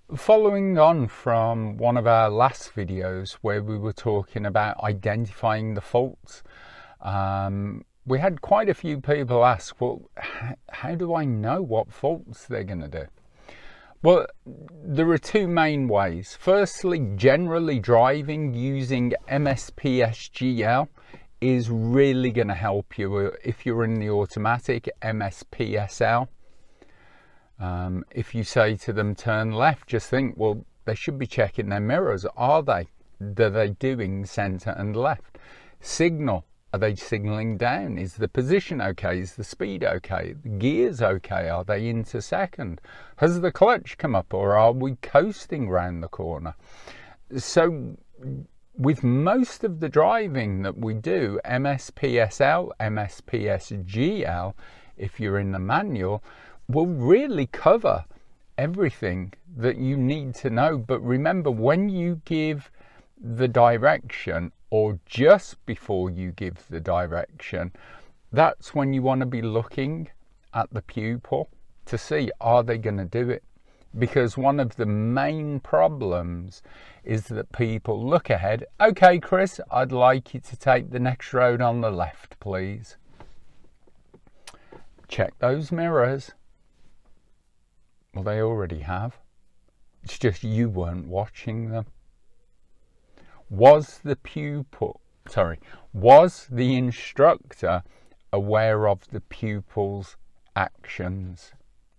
Following on from one of our last videos where we were talking about identifying the faults, we had quite a few people ask, well, how do I know what faults they're going to do? Well, there are two main ways. Firstly, generally driving using MSPSGL is really going to help you if you're in the automatic. MSPSL. If you say to them turn left, just think, well, they should be checking their mirrors. Are they? Are they doing center and left? Signal. Are they signaling down? Is the position okay? Is the speed okay? The gears okay? Are they into second? Has the clutch come up, or are we coasting round the corner? So with most of the driving that we do, MSPSL, MSPSGL, if you're in the manual, will really cover everything that you need to know. But remember, when you give the direction, or just before you give the direction, that's when you want to be looking at the pupil to see, are they going to do it? Because one of the main problems is that people look ahead. Okay, Chris, I'd like you to take the next road on the left, please. Check those mirrors. Well, they already have. It's just you weren't watching them. Was the instructor aware of the pupil's actions?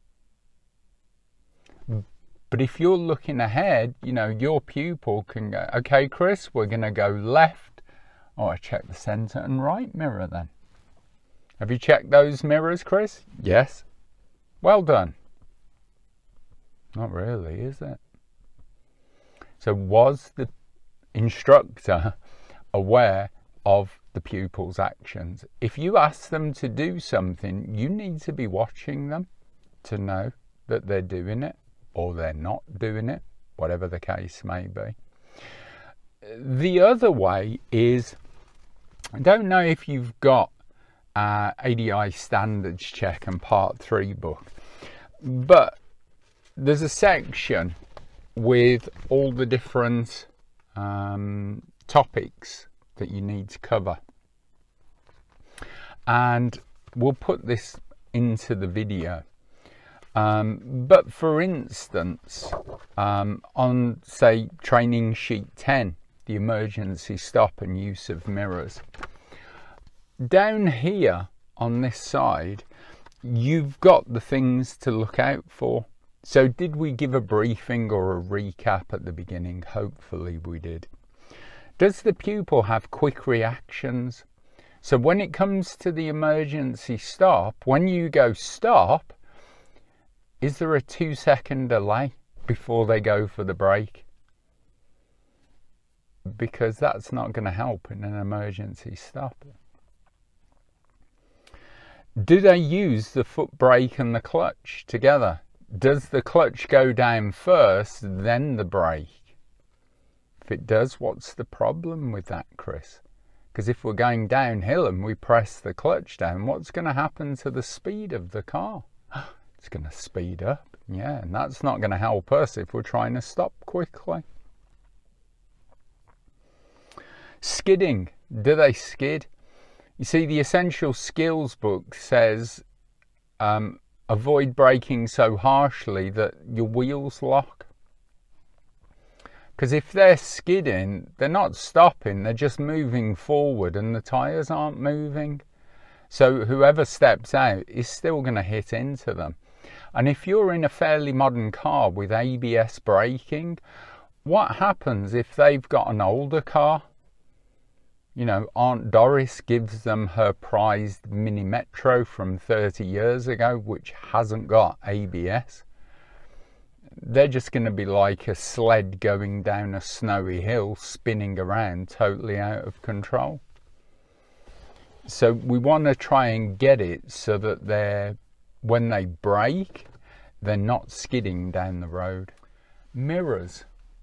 But if you're looking ahead, you know, your pupil can go, okay, Chris, we're going to go left. Oh, I checked the center and right mirror then. Have you checked those mirrors, Chris? Yes. Well done. Not really, is it? So was the instructor aware of the pupil's actions? If you ask them to do something, you need to be watching them to know that they're doing it or they're not doing it, whatever the case may be. The other way is, I don't know if you've got ADI standards check and part 3 book, but there's a section with all the different topics that you need to cover, and we'll put this into the video. But for instance, on say training sheet 10, the emergency stop and use of mirrors, down here on this side you've got the things to look out for. So did we give a briefing or a recap at the beginning? Hopefully we did. Does the pupil have quick reactions? So when it comes to the emergency stop, when you go stop, is there a 2-second delay before they go for the brake? Because that's not going to help in an emergency stop. Do they use the foot brake and the clutch together? Does the clutch go down first, then the brake? If it does, what's the problem with that, Chris? Because if we're going downhill and we press the clutch down, what's going to happen to the speed of the car? It's going to speed up, yeah, and that's not going to help us if we're trying to stop quickly. Skidding, do they skid? You see, the Essential Skills book says avoid braking so harshly that your wheels lock. Because if they're skidding, they're not stopping, they're just moving forward and the tyres aren't moving. So whoever steps out is still going to hit into them. And if you're in a fairly modern car with ABS braking, what happens if they've got an older car? You know, Aunt Doris gives them her prized Mini Metro from 30 years ago, which hasn't got ABS. They're just going to be like a sled going down a snowy hill, spinning around, totally out of control. So we want to try and get it so that when they brake, they're not skidding down the road. Mirrors.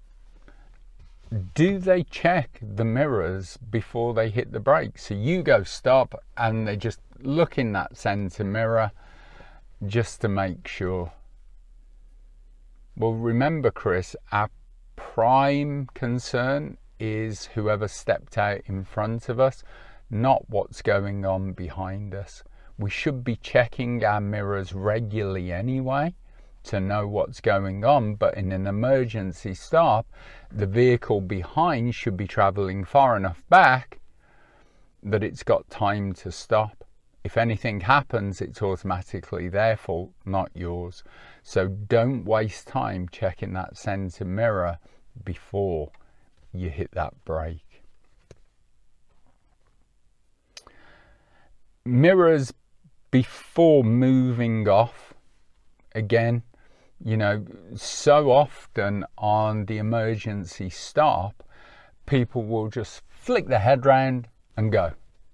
Do they check the mirrors before they hit the brake? So you go stop and they just look in that center mirror just to make sure. Well, remember, Chris, our prime concern is whoever stepped out in front of us, not what's going on behind us. We should be checking our mirrors regularly anyway to know what's going on, but in an emergency stop, the vehicle behind should be traveling far enough back that it's got time to stop. If anything happens, it's automatically their fault, not yours. So don't waste time checking that center mirror before you hit that brake. Mirrors before moving off, again, you know, so often on the emergency stop, people will just flick the head round and go.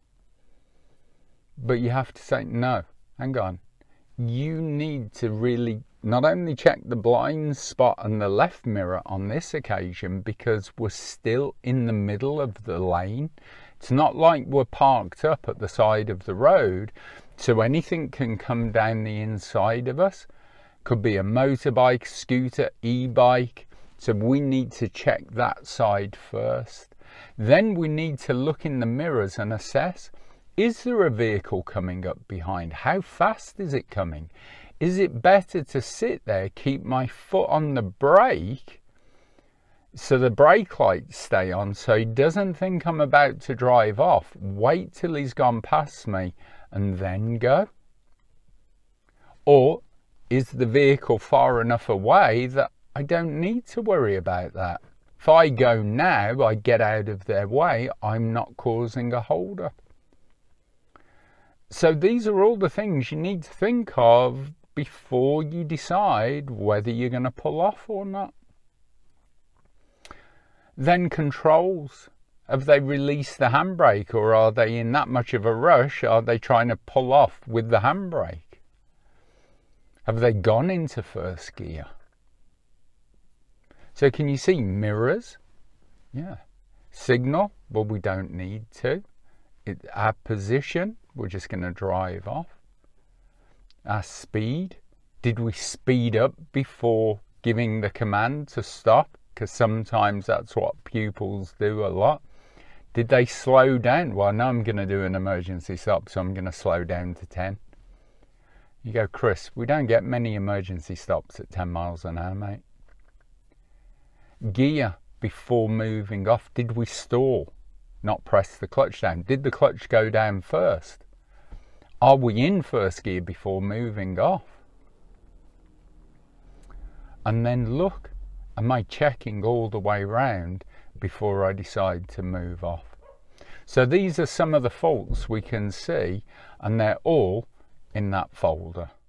But you have to say, no, hang on. You need to really not only check the blind spot and the left mirror on this occasion, because we're still in the middle of the lane. It's not like we're parked up at the side of the road, so anything can come down the inside of us. Could be a motorbike, scooter, e-bike. So we need to check that side first. Then we need to look in the mirrors and assess, is there a vehicle coming up behind? How fast is it coming? Is it better to sit there, keep my foot on the brake so the brake lights stay on so he doesn't think I'm about to drive off, wait till he's gone past me and then go? Or is the vehicle far enough away that I don't need to worry about that? If I go now, I get out of their way, I'm not causing a hold-up. So these are all the things you need to think of before you decide whether you're going to pull off or not. Then controls. Have they released the handbrake, or are they in that much of a rush? Are they trying to pull off with the handbrake? Have they gone into first gear? So can you see mirrors? Yeah. Signal? Well, we don't need to. Our position, we're just going to drive off. Our speed, did we speed up before giving the command to stop? Because sometimes that's what pupils do a lot. Did they slow down? Well, now I'm going to do an emergency stop, so I'm going to slow down to 10. You go, Chris, we don't get many emergency stops at 10 miles an hour, mate. Gear before moving off, did we stall? Not press the clutch down. Did the clutch go down first? Are we in first gear before moving off? And then look, am I checking all the way round before I decide to move off? So these are some of the faults we can see, and they're all in that folder.